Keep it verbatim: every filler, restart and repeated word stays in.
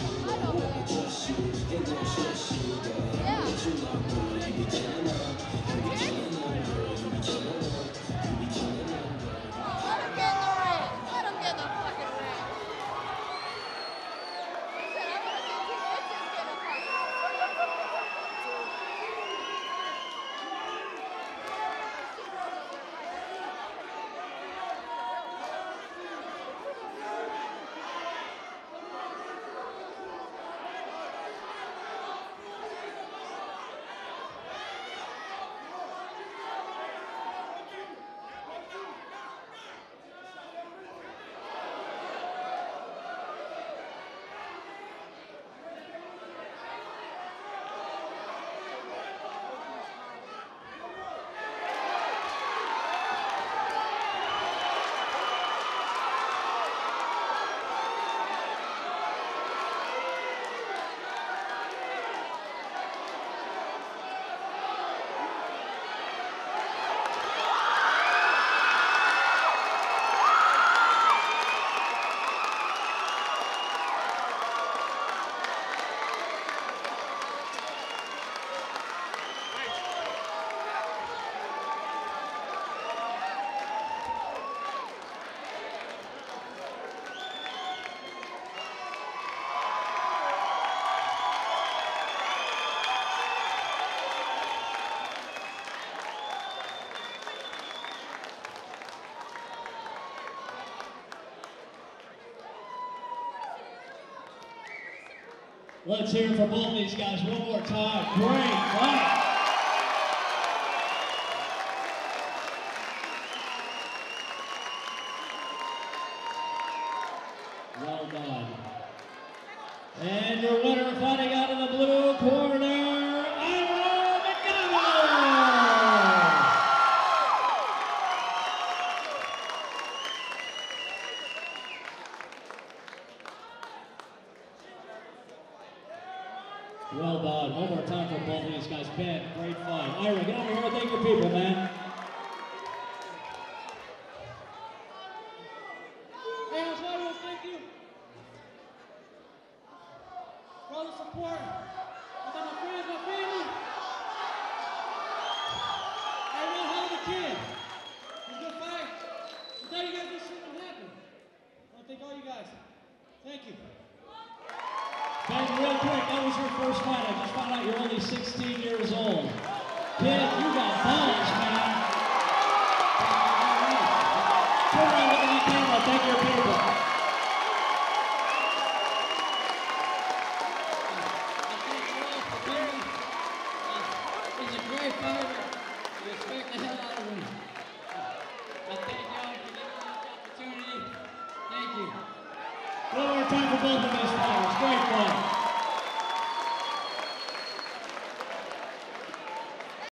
Let's hear it for both of these guys one more time. Great fight. Well done. And your winner fighting out in the blue corner, Ira McDonald. Well done. One more time for both of these guys. Ben, great fight. Ira, get over here and thank your people, man. Hey, Osvaldo, thank you for all the support. I got my friends, my family. Hey, one hell of a kid. It was a good fight. I thought you guys this shit would happen. I want to thank all you guys. Thank you. Ben, real quick, that was your first fight. I just found out you're only sixteen years old. Kid, you got balls, man. Turn around, look at that camera, thank your people. He's a great fighter. We respect the hell out of him. I thank y'all for giving me this opportunity. Thank you. One more time for both of these fighters. Great fight.